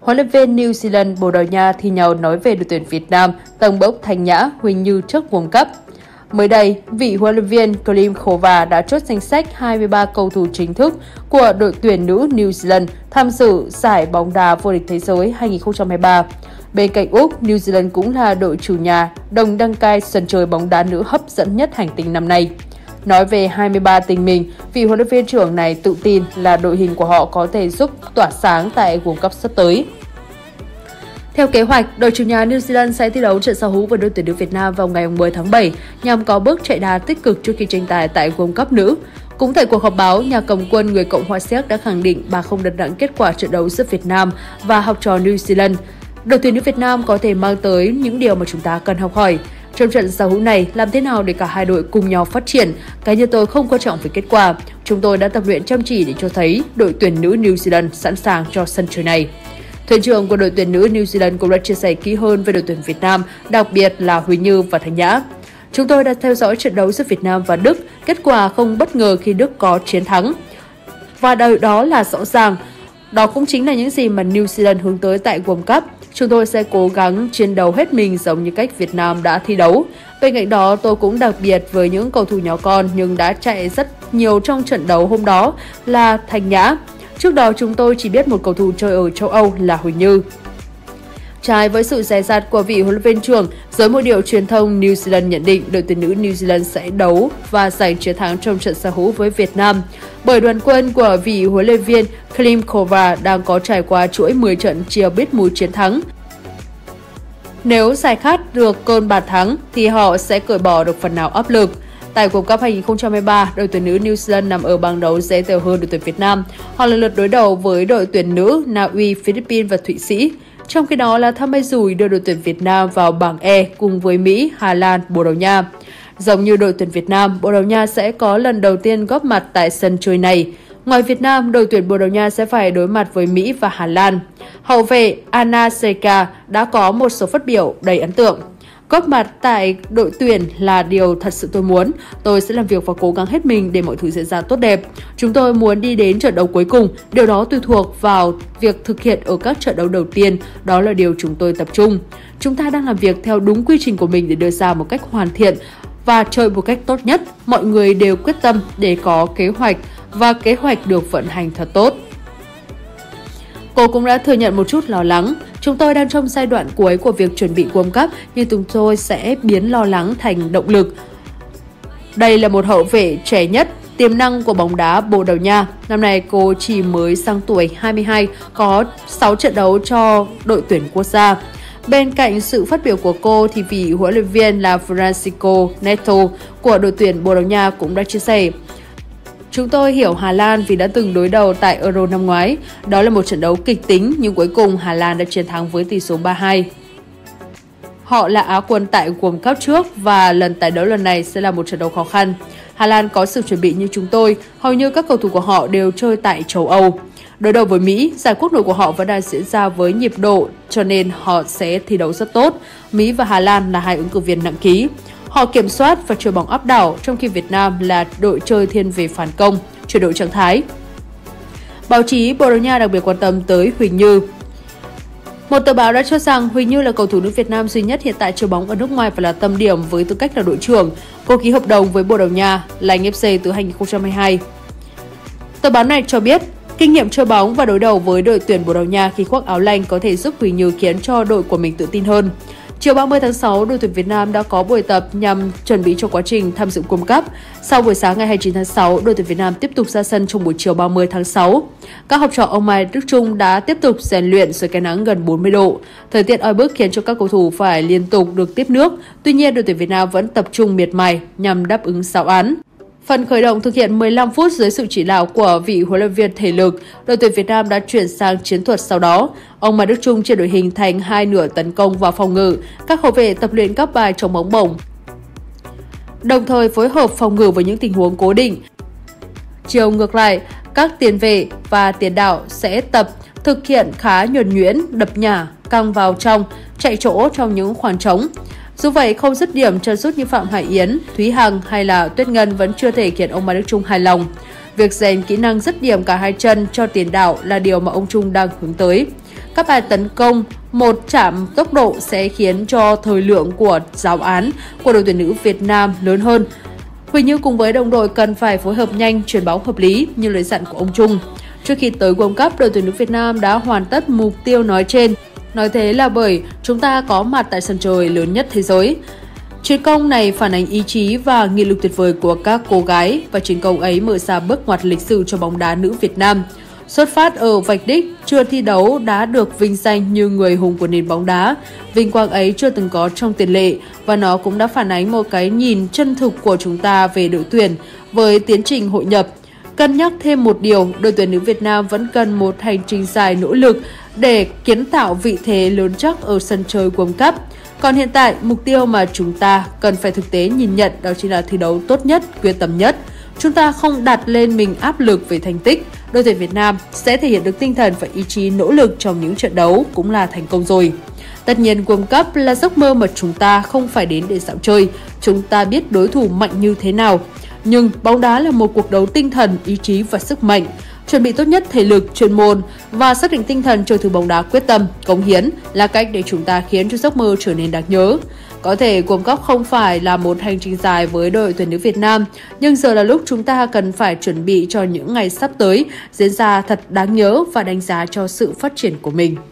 Huấn luyện viên New Zealand Bồ Đào Nha thi nhau nói về đội tuyển Việt Nam, tầng bốc Thanh Nhã, Huỳnh Như trước World Cup. Mới đây, vị huấn luyện viên Klimkova đã chốt danh sách 23 cầu thủ chính thức của đội tuyển nữ New Zealand tham dự giải bóng đá vô địch thế giới 2023. Bên cạnh Úc, New Zealand cũng là đội chủ nhà đồng đăng cai sân chơi bóng đá nữ hấp dẫn nhất hành tinh năm nay. Nói về 23 tên mình, vị huấn luyện viên trưởng này tự tin là đội hình của họ có thể giúp tỏa sáng tại World Cup sắp tới. Theo kế hoạch, đội chủ nhà New Zealand sẽ thi đấu trận giao hữu với đội tuyển nữ Việt Nam vào ngày 10 tháng 7 nhằm có bước chạy đà tích cực trước khi tranh tài tại World Cup nữ. Cũng tại cuộc họp báo, nhà cầm quân người Cộng hòa Séc đã khẳng định bà không đặt nặng kết quả trận đấu giữa Việt Nam và học trò New Zealand. Đội tuyển nữ Việt Nam có thể mang tới những điều mà chúng ta cần học hỏi. Trong trận giao hữu này, làm thế nào để cả hai đội cùng nhau phát triển? Cá nhân tôi không quan trọng về kết quả. Chúng tôi đã tập luyện chăm chỉ để cho thấy đội tuyển nữ New Zealand sẵn sàng cho sân chơi này. Thuyền trưởng của đội tuyển nữ New Zealand cũng đã chia sẻ kỹ hơn về đội tuyển Việt Nam, đặc biệt là Huỳnh Như và Thanh Nhã. Chúng tôi đã theo dõi trận đấu giữa Việt Nam và Đức, kết quả không bất ngờ khi Đức có chiến thắng. Và đó là rõ ràng, đó cũng chính là những gì mà New Zealand hướng tới tại World Cup. Chúng tôi sẽ cố gắng chiến đấu hết mình giống như cách Việt Nam đã thi đấu. Bên cạnh đó, tôi cũng đặc biệt với những cầu thủ nhỏ con nhưng đã chạy rất nhiều trong trận đấu hôm đó là Thanh Nhã. Trước đó, chúng tôi chỉ biết một cầu thủ chơi ở châu Âu là Huỳnh Như. Trái với sự dè dặt của vị huấn luyện viên trưởng, giới môi điệu truyền thông New Zealand nhận định đội tuyển nữ New Zealand sẽ đấu và giành chiến thắng trong trận giao hữu với Việt Nam. Bởi đoàn quân của vị huấn luyện viên Klimkova đang có trải qua chuỗi 10 trận chia biết mùi chiến thắng. Nếu giải khát được cơn bàn thắng thì họ sẽ cởi bỏ được phần nào áp lực. Tại World Cup 2023, đội tuyển nữ New Zealand nằm ở bảng đấu dễ dàng hơn đội tuyển Việt Nam. Họ lần lượt đối đầu với đội tuyển nữ Na Uy, Philippines và Thụy Sĩ. Trong khi đó là Tham Mai Rùi đưa đội tuyển Việt Nam vào bảng E cùng với Mỹ, Hà Lan, Bồ Đào Nha. Giống như đội tuyển Việt Nam, Bồ Đào Nha sẽ có lần đầu tiên góp mặt tại sân chơi này. Ngoài Việt Nam, đội tuyển Bồ Đào Nha sẽ phải đối mặt với Mỹ và Hà Lan. Hậu vệ Anna Seka đã có một số phát biểu đầy ấn tượng. Góp mặt tại đội tuyển là điều thật sự tôi muốn. Tôi sẽ làm việc và cố gắng hết mình để mọi thứ diễn ra tốt đẹp. Chúng tôi muốn đi đến trận đấu cuối cùng. Điều đó tùy thuộc vào việc thực hiện ở các trận đấu đầu tiên. Đó là điều chúng tôi tập trung. Chúng ta đang làm việc theo đúng quy trình của mình để đưa ra một cách hoàn thiện và chơi một cách tốt nhất. Mọi người đều quyết tâm để có kế hoạch và kế hoạch được vận hành thật tốt. Cô cũng đã thừa nhận một chút lo lắng. Chúng tôi đang trong giai đoạn cuối của việc chuẩn bị World Cup, nhưng chúng tôi sẽ biến lo lắng thành động lực. Đây là một hậu vệ trẻ nhất, tiềm năng của bóng đá Bồ Đào Nha. Năm nay cô chỉ mới sang tuổi 22, có 6 trận đấu cho đội tuyển quốc gia. Bên cạnh sự phát biểu của cô thì vị huấn luyện viên là Francisco Neto của đội tuyển Bồ Đào Nha cũng đã chia sẻ: chúng tôi hiểu Hà Lan vì đã từng đối đầu tại Euro năm ngoái. Đó là một trận đấu kịch tính nhưng cuối cùng Hà Lan đã chiến thắng với tỷ số 3-2. Họ là Á quân tại World Cup trước và lần tái đấu lần này sẽ là một trận đấu khó khăn. Hà Lan có sự chuẩn bị như chúng tôi, hầu như các cầu thủ của họ đều chơi tại châu Âu. Đối đầu với Mỹ, giải quốc nội của họ vẫn đang diễn ra với nhịp độ cho nên họ sẽ thi đấu rất tốt. Mỹ và Hà Lan là hai ứng cử viên nặng ký. Họ kiểm soát và chơi bóng áp đảo, trong khi Việt Nam là đội chơi thiên về phản công, chuyển đổi trạng thái. Báo chí Bồ Đào Nha đặc biệt quan tâm tới Huỳnh Như. Một tờ báo đã cho rằng Huỳnh Như là cầu thủ nữ Việt Nam duy nhất hiện tại chơi bóng ở nước ngoài và là tâm điểm với tư cách là đội trưởng. Cô ký hợp đồng với Bồ Đào Nha, Lanh FC từ 2022. Tờ báo này cho biết, kinh nghiệm chơi bóng và đối đầu với đội tuyển Bồ Đào Nha khi khoác áo lanh có thể giúp Huỳnh Như khiến cho đội của mình tự tin hơn. Chiều 30 tháng 6, đội tuyển Việt Nam đã có buổi tập nhằm chuẩn bị cho quá trình tham dự World Cup. Sau buổi sáng ngày 29 tháng 6, đội tuyển Việt Nam tiếp tục ra sân trong buổi chiều 30 tháng 6. Các học trò ông Mai Đức Chung đã tiếp tục rèn luyện dưới cái nắng gần 40 độ. Thời tiết oi bức khiến cho các cầu thủ phải liên tục được tiếp nước. Tuy nhiên, đội tuyển Việt Nam vẫn tập trung miệt mài nhằm đáp ứng giáo án. Phần khởi động thực hiện 15 phút dưới sự chỉ đạo của vị huấn luyện viên thể lực, đội tuyển Việt Nam đã chuyển sang chiến thuật sau đó. Ông Mai Đức Chung chia đội hình thành hai nửa tấn công và phòng ngự, các hậu vệ tập luyện các bài chống bóng bổng, đồng thời phối hợp phòng ngự với những tình huống cố định. Chiều ngược lại, các tiền vệ và tiền đạo sẽ tập thực hiện khá nhuần nhuyễn, đập nhả, căng vào trong, chạy chỗ trong những khoảng trống. Dù vậy, không dứt điểm chân sút như Phạm Hải Yến, Thúy Hằng hay là Tuyết Ngân vẫn chưa thể khiến ông Mai Đức Chung hài lòng. Việc rèn kỹ năng dứt điểm cả hai chân cho tiền đạo là điều mà ông Chung đang hướng tới. Các bài tấn công một chạm tốc độ sẽ khiến cho thời lượng của giáo án của đội tuyển nữ Việt Nam lớn hơn. Huỳnh Như cùng với đồng đội cần phải phối hợp nhanh, chuyền bóng hợp lý như lời dặn của ông Trung. Trước khi tới World Cup, đội tuyển nữ Việt Nam đã hoàn tất mục tiêu nói trên. Nói thế là bởi chúng ta có mặt tại sân chơi lớn nhất thế giới. Chiến công này phản ánh ý chí và nghị lực tuyệt vời của các cô gái và chiến công ấy mở ra bước ngoặt lịch sử cho bóng đá nữ Việt Nam. Xuất phát ở vạch đích, chưa thi đấu đã được vinh danh như người hùng của nền bóng đá. Vinh quang ấy chưa từng có trong tiền lệ và nó cũng đã phản ánh một cái nhìn chân thực của chúng ta về đội tuyển với tiến trình hội nhập. Cân nhắc thêm một điều, đội tuyển nữ Việt Nam vẫn cần một hành trình dài nỗ lực để kiến tạo vị thế lớn chắc ở sân chơi World Cup. Còn hiện tại, mục tiêu mà chúng ta cần phải thực tế nhìn nhận đó chính là thi đấu tốt nhất, quyết tâm nhất. Chúng ta không đặt lên mình áp lực về thành tích. Đội tuyển Việt Nam sẽ thể hiện được tinh thần và ý chí nỗ lực trong những trận đấu cũng là thành công rồi. Tất nhiên World Cup là giấc mơ mà chúng ta không phải đến để dạo chơi. Chúng ta biết đối thủ mạnh như thế nào. Nhưng bóng đá là một cuộc đấu tinh thần, ý chí và sức mạnh. Chuẩn bị tốt nhất thể lực, chuyên môn và xác định tinh thần chơi thử bóng đá quyết tâm, cống hiến là cách để chúng ta khiến cho giấc mơ trở nên đáng nhớ. Có thể World Cup không phải là một hành trình dài với đội tuyển nữ Việt Nam, nhưng giờ là lúc chúng ta cần phải chuẩn bị cho những ngày sắp tới diễn ra thật đáng nhớ và đánh giá cho sự phát triển của mình.